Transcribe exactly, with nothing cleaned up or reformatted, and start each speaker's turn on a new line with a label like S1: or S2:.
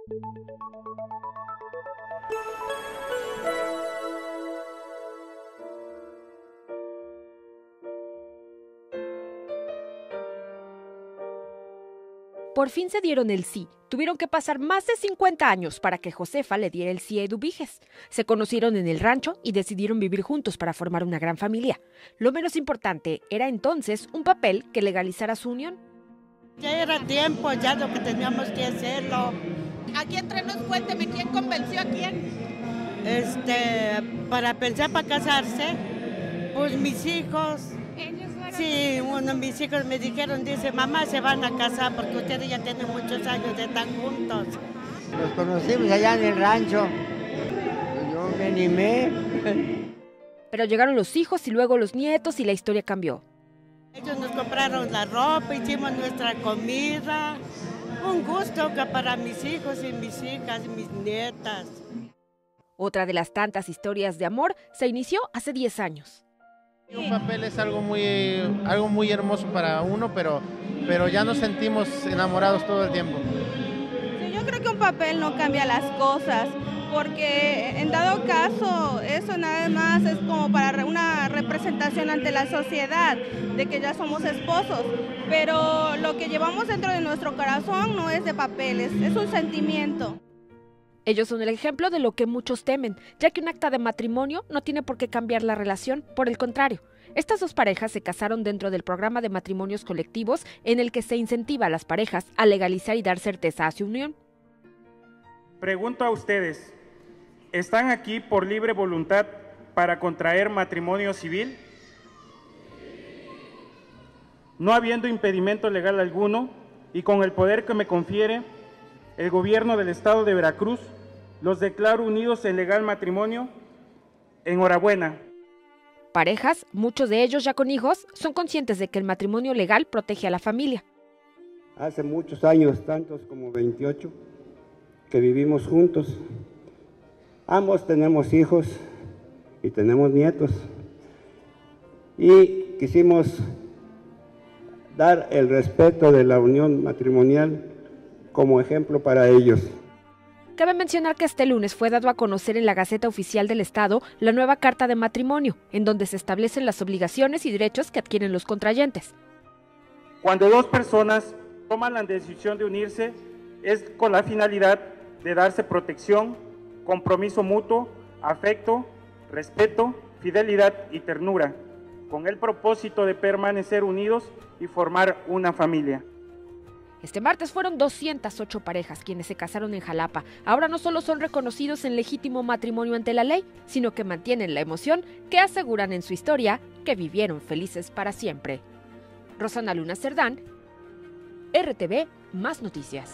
S1: Por fin se dieron el sí. Tuvieron que pasar más de cincuenta años para que Josefa le diera el sí a Eduviges. Se conocieron en el rancho y decidieron vivir juntos para formar una gran familia. Lo menos importante era entonces un papel que legalizara su unión.
S2: Ya era tiempo, ya lo que teníamos que hacerlo.
S3: Aquí entre nos, cuénteme, ¿quién convenció a quién?
S2: Este, para pensar para casarse, pues mis hijos. Sí, uno de mis hijos me dijeron, dice, mamá, se van a casar porque ustedes ya tienen muchos años de estar juntos.
S4: Nos conocimos allá en el rancho. Yo me animé.
S1: Pero llegaron los hijos y luego los nietos y la historia cambió.
S2: Ellos nos compraron la ropa, hicimos nuestra comida. Un gusto que para mis hijos y mis hijas y mis nietas.
S1: Otra de las tantas historias de amor se inició hace diez años.
S5: Un papel es algo muy, algo muy hermoso para uno, pero, pero ya nos sentimos enamorados todo el tiempo.
S6: Sí, yo creo que un papel no cambia las cosas, porque en dado caso eso nada más es como para una representación ante la sociedad de que ya somos esposos, pero lo que llevamos dentro de nuestro corazón no es de papeles, es un sentimiento.
S1: Ellos son el ejemplo de lo que muchos temen, ya que un acta de matrimonio no tiene por qué cambiar la relación, por el contrario. Estas dos parejas se casaron dentro del programa de matrimonios colectivos en el que se incentiva a las parejas a legalizar y dar certeza a su unión.
S7: Pregunto a ustedes, ¿están aquí por libre voluntad para contraer matrimonio civil? No habiendo impedimento legal alguno y con el poder que me confiere el gobierno del estado de Veracruz, los declaro unidos en legal matrimonio. Enhorabuena.
S1: Parejas, muchos de ellos ya con hijos, son conscientes de que el matrimonio legal protege a la familia.
S8: Hace muchos años, tantos como veintiocho, que vivimos juntos. Ambos tenemos hijos y tenemos nietos. Y quisimos dar el respeto de la unión matrimonial como ejemplo para ellos.
S1: Cabe mencionar que este lunes fue dado a conocer en la Gaceta Oficial del Estado la nueva Carta de Matrimonio, en donde se establecen las obligaciones y derechos que adquieren los contrayentes.
S7: Cuando dos personas toman la decisión de unirse, es con la finalidad de darse protección, compromiso mutuo, afecto, respeto, fidelidad y ternura, con el propósito de permanecer unidos y formar una familia.
S1: Este martes fueron doscientas ocho parejas quienes se casaron en Jalapa. Ahora no solo son reconocidos en legítimo matrimonio ante la ley, sino que mantienen la emoción que aseguran en su historia que vivieron felices para siempre. Rosana Luna Cerdán, R T V, Más Noticias.